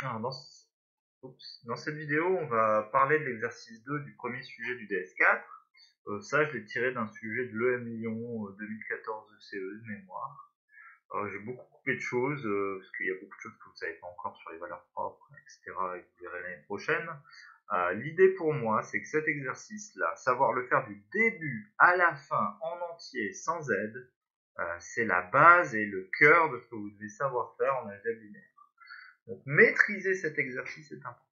Alors, dans cette vidéo, on va parler de l'exercice 2 du premier sujet du DS4. Ça, je l'ai tiré d'un sujet de l'EM Lyon 2014 CE de mémoire. J'ai beaucoup coupé de choses, parce qu'il y a beaucoup de choses que vous ne savez pas encore sur les valeurs propres, etc. et que vous verrez l'année prochaine. L'idée pour moi, c'est que cet exercice-là, savoir le faire du début à la fin en entier sans aide, c'est la base et le cœur de ce que vous devez savoir faire en algèbre linéaire. Donc maîtriser cet exercice est important.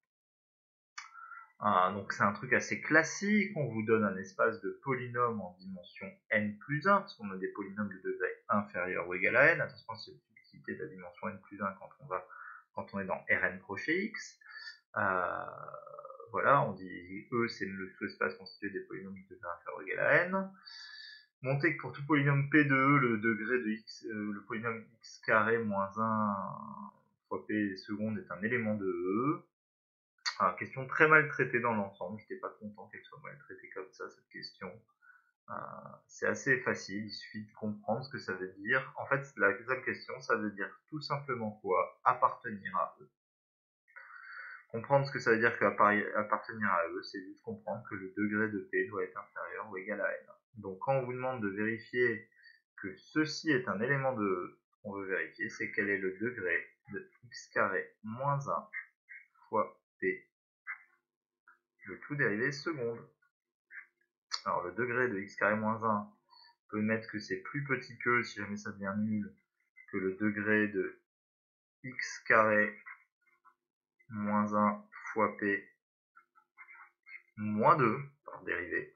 Donc c'est un truc assez classique, on vous donne un espace de polynôme en dimension n plus 1, parce qu'on a des polynômes de degré inférieur ou égal à n. Attention, c'est l'utilité de la dimension n plus 1 quand on est dans Rn crochet x. Voilà, on dit E, c'est le sous-espace constitué des polynômes de degré inférieur ou égal à n. Montez que pour tout polynôme P de E, le degré de x, le polynôme x carré moins 1 fois P seconde est un élément de E. Alors, question très mal traitée dans l'ensemble, je n'étais pas content qu'elle soit mal traitée comme ça, cette question. C'est assez facile, il suffit de comprendre ce que ça veut dire. En fait, la deuxième question, ça veut dire tout simplement quoi? Appartenir à eux. Comprendre ce que ça veut dire qu'appartenir à eux, c'est juste comprendre que le degré de P doit être inférieur ou égal à N. Donc quand on vous demande de vérifier que ceci est un élément de E, ce qu'on veut vérifier, c'est quel est le degré de x carré moins 1 fois P de tout dérivé seconde. Alors le degré de x carré moins 1, on peut mettre que c'est plus petit que, si jamais ça devient nul, que le degré de x carré moins 1 fois p moins 2 par dérivée.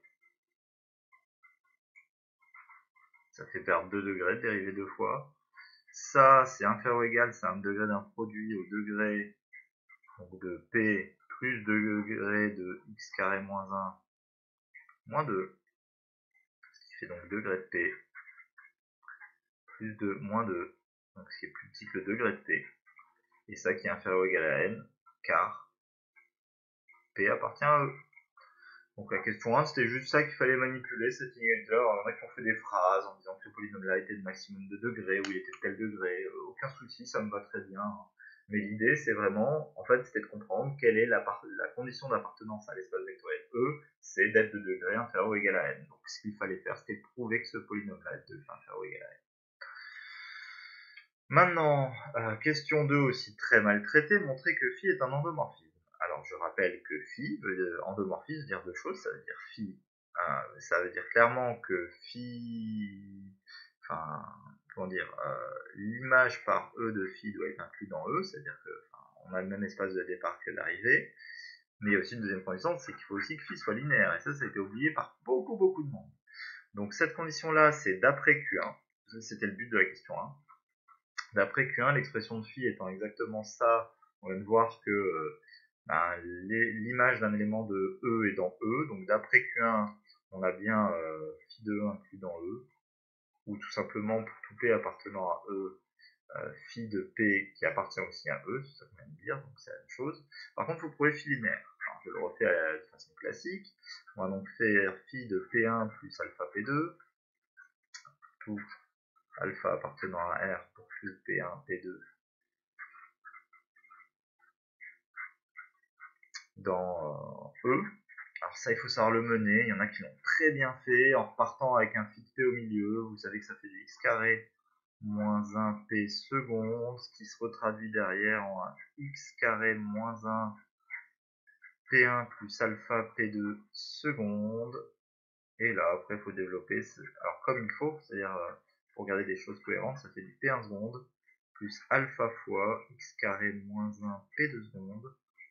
Ça fait perdre 2 degrés de dérivée deux fois. Ça, c'est inférieur ou égal, c'est un degré d'un produit au degré donc de p plus degré de x carré moins 1 moins 2, ce qui fait donc degré de p plus de moins 2, donc ce qui est plus petit que le degré de p. Et ça qui est inférieur ou égal à n, car P appartient à E. Donc la question 1, c'était juste ça qu'il fallait manipuler, cette inégalité. Alors, il y en a qui ont fait des phrases en disant que ce polynôme-là était de maximum de degrés, ou il était de tel degré. Aucun souci, ça me va très bien. Mais l'idée, c'est vraiment, en fait, c'était de comprendre quelle est la condition d'appartenance à l'espace vectoriel E, c'est d'être de degré inférieur ou égal à n. Donc ce qu'il fallait faire, c'était prouver que ce polynôme-là est de degré inférieur ou égal à n. Maintenant, question 2 aussi très mal traitée, montrer que phi est un endomorphisme. Alors je rappelle que phi, endomorphisme veut dire deux choses, ça veut dire phi, ça veut dire clairement que phi, enfin, comment dire, l'image par E de phi doit être inclus dans E, c'est-à-dire qu'on a le même espace de départ que d'arrivée, mais il y a aussi une deuxième condition, c'est qu'il faut aussi que phi soit linéaire, et ça a été oublié par beaucoup de monde. Donc cette condition-là, c'est d'après Q1, c'était le but de la question 1. D'après Q1, l'expression de phi étant exactement ça, on vient de voir que l'image d'un élément de E est dans E, donc d'après Q1, on a bien phi de E inclus dans E, ou tout simplement pour tout P appartenant à E, phi de P qui appartient aussi à E, c'est ça qu'on vient de dire, donc c'est la même chose. Par contre, il faut prouver phi linéaire. Alors, je le refais de façon classique. On va donc faire phi de P1 plus alpha P2, tout alpha appartenant à R pour plus P1, P2 dans E. Alors ça, il faut savoir le mener. Il y en a qui l'ont très bien fait en repartant avec un phi de P au milieu. Vous savez que ça fait du x carré moins 1 P seconde, ce qui se retraduit derrière en un x carré moins 1 P1 plus alpha P2 seconde. Et là, après, il faut développer, alors comme il faut, c'est-à-dire pour garder des choses cohérentes, ça fait du P1 seconde plus alpha fois x carré moins 1 P2 seconde.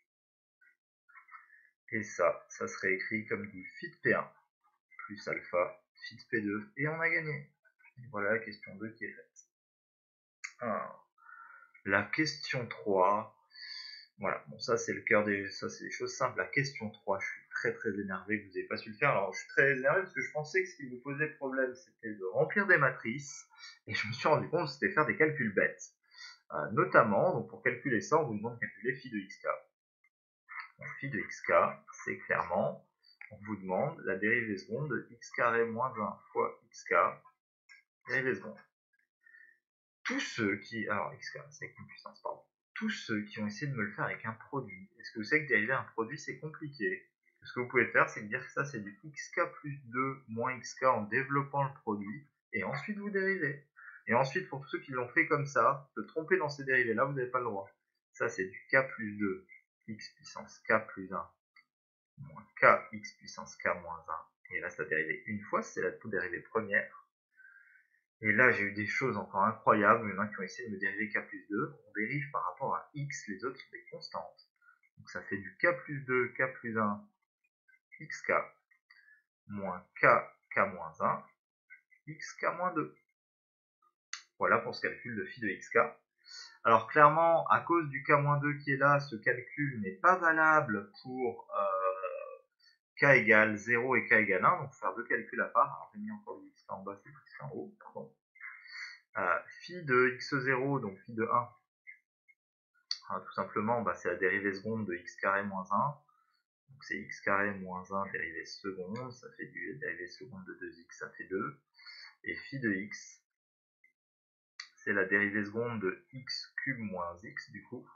Et ça serait écrit comme du phi de P1 plus alpha phi de P2, et on a gagné. Et voilà la question 2 qui est faite. Alors, la question 3, voilà, bon ça c'est le cœur ça c'est des choses simples. La question 3, je suis très énervé que vous n'ayez pas su le faire. Alors je suis très énervé parce que je pensais que ce qui vous posait problème c'était de remplir des matrices, et je me suis rendu compte que c'était faire des calculs bêtes. Notamment, donc pour calculer ça, on vous demande de calculer phi de xk. Donc phi de xk, c'est clairement, on vous demande la dérivée seconde de x carré moins 1 fois xk, dérivée seconde. Tous ceux qui, alors xk, c'est avec une puissance, pardon. tous ceux qui ont essayé de me le faire avec un produit, est-ce que vous savez que dériver un produit c'est compliqué? Ce que vous pouvez faire, c'est dire que ça c'est du xk plus 2 moins xk en développant le produit, et ensuite vous dérivez. Et ensuite, pour tous ceux qui l'ont fait comme ça, se tromper dans ces dérivés-là, vous n'avez pas le droit. Ça c'est du k plus 2, x puissance k plus 1, moins kx puissance k moins 1. Et là, ça dérivé une fois, c'est la dérivée première. Et là, j'ai eu des choses encore incroyables. Il y en a qui ont essayé de me dériver k plus 2. On dérive par rapport à x, les autres sont des constantes. Donc ça fait du k plus 2, k plus 1, xk, moins k moins 1, xk moins 2. Voilà pour ce calcul de phi de xk. Alors clairement, à cause du k-2 qui est là, ce calcul n'est pas valable pour k égale 0 et k égale 1, donc il faut faire deux calculs à part. Alors j'ai mis encore le x en bas, c'est x en haut, pardon. Phi de x0, donc phi de 1, tout simplement, c'est la dérivée seconde de x carré moins 1. Donc c'est x carré moins 1 dérivée seconde, ça fait du dérivée seconde de 2x, ça fait 2. Et phi de x, c'est la dérivée seconde de x cube moins x du coup.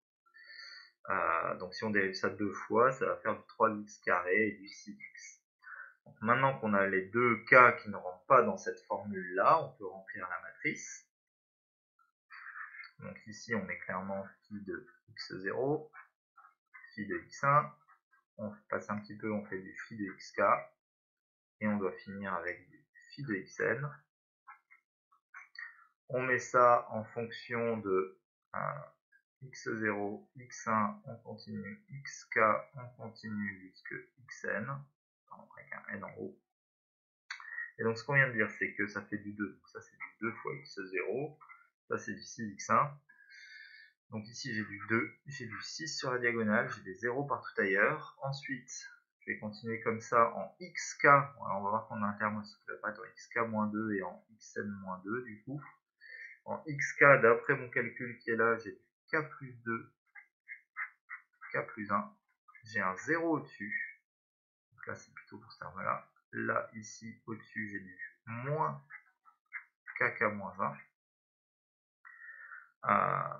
Donc si on dérive ça deux fois, ça va faire du 3x carré et du 6x. Donc maintenant qu'on a les deux cas qui ne rentrent pas dans cette formule-là, on peut remplir la matrice. Donc ici, on met clairement phi de x0, phi de x1. On passe un petit peu, on fait du phi de xk. Et on doit finir avec du phi de xn. On met ça en fonction de x0, x1, on continue, xk, on continue jusque xn, avec un n en haut. Et donc ce qu'on vient de dire, c'est que ça fait du 2, donc ça c'est du 2 fois x0, ça c'est du 6x1. Donc ici j'ai du 2, j'ai du 6 sur la diagonale, j'ai des 0 partout ailleurs. Ensuite, je vais continuer comme ça en xk, alors on va voir qu'on a un terme aussi qui va apparaître en xk-2 et en xn-2 du coup. En xk, d'après mon calcul qui est là, j'ai du k plus 2, k plus 1, j'ai un 0 au-dessus, donc là c'est plutôt pour ce terme-là. Là, ici, au-dessus, j'ai du moins kk moins 1.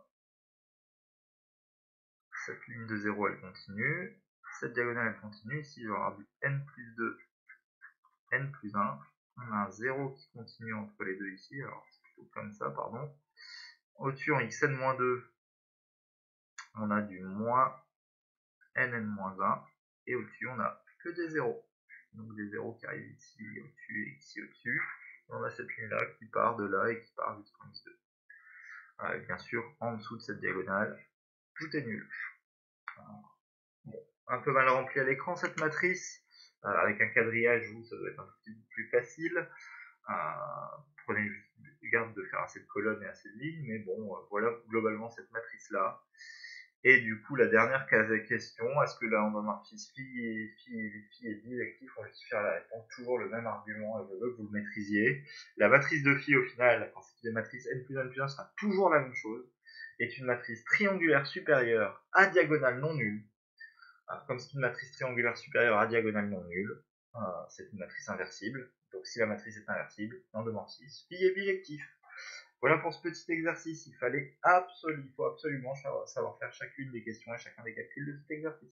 Cette ligne de 0, elle continue. Cette diagonale, elle continue. Ici, je vais avoir du n plus 2, n plus 1. On a un 0 qui continue entre les deux ici. Alors, c'est plutôt comme ça, pardon. Au-dessus, en xn-2, on a du moins nn-1. Et au-dessus, on a que des 0. Donc des 0 qui arrivent ici, au-dessus, et ici, au-dessus. On a cette ligne-là qui part de là et qui part jusqu'en x2. Bien sûr, en dessous de cette diagonale, tout est nul. Bon, un peu mal rempli à l'écran cette matrice. Avec un quadrillage, ça doit être un petit peu plus facile. Prenez juste garde de faire assez de colonnes et assez de lignes, mais bon, voilà globalement cette matrice-là. Et du coup, la dernière question, est-ce que là on endomorphise phi et bijectif, on justifie la réponse, toujours le même argument, et je veux que vous le maîtrisiez. La matrice de phi, au final, quand c'est une matrice n plus 1 plus 1, sera toujours la même chose, est une matrice triangulaire supérieure à diagonale non nulle. Alors, comme c'est une matrice triangulaire supérieure à diagonale non nulle, c'est une matrice inversible. Donc si la matrice est inversible, l'endomorphisme phi est bijectif. Voilà pour ce petit exercice. Il faut absolument savoir faire chacune des questions et chacun des calculs de cet exercice.